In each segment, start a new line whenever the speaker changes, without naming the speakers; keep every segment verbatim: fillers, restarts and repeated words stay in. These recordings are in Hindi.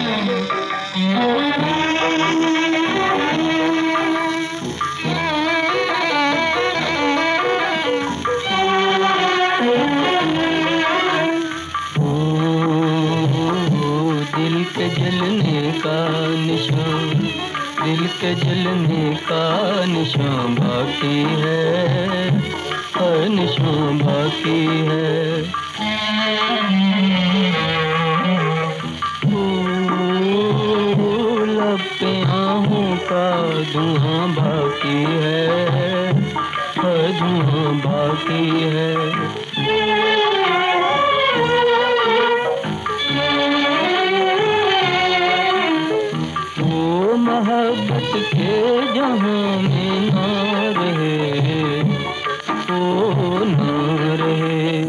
दिल के जलने का निशान, दिल के जलने का निशान बाकी है, हर निशान बाकी है। लब पे आहों का धुआं बाकी है, हर धुआं बाकी है। मोहब्बत के जहां में ना रहे, ओ ना रहे।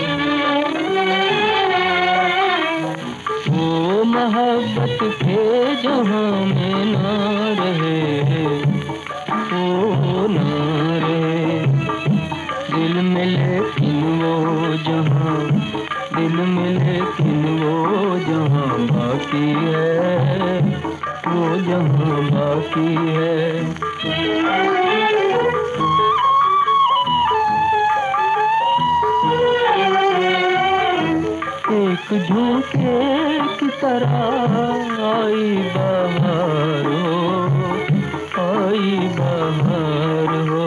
वो मोहब्बत के जहां में ना रहे, ओ ना रहे। दिल में लेकिन वो जहां, दिल में लेकिन वो जहां बाकी है, वो जहां बाकी है। एक झोंके की तरह आई बहार हो, आई बहार हो।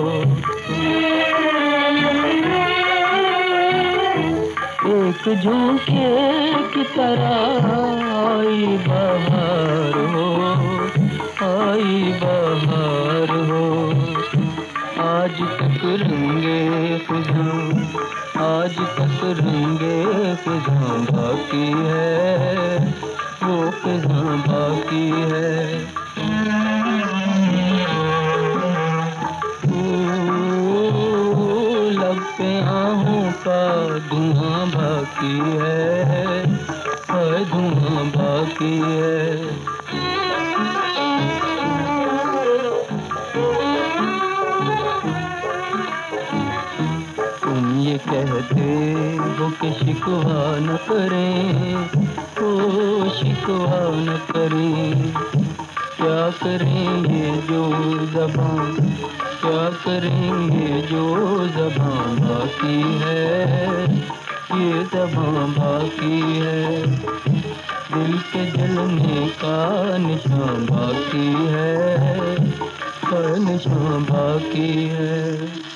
एक झोंके की तरह आई बहार हो, आई बहार हो। आज तक रंगे फिजां, आज तक रंगे फिजां बाकी है, वो फिजां बाकी है। लब पे आहों का धुआं बाकी है, हर धुआं बाकी है। तुम ये कहते हो कि शिकवा न करें, ओ शिकवा न करें। क्या करेंगे जो ज़बान, क्या करेंगे जो ज़बान बाकी है, ये ज़बान बाकी है। दिल के जलने का निशान बाकी है, हर निशान बाकी है।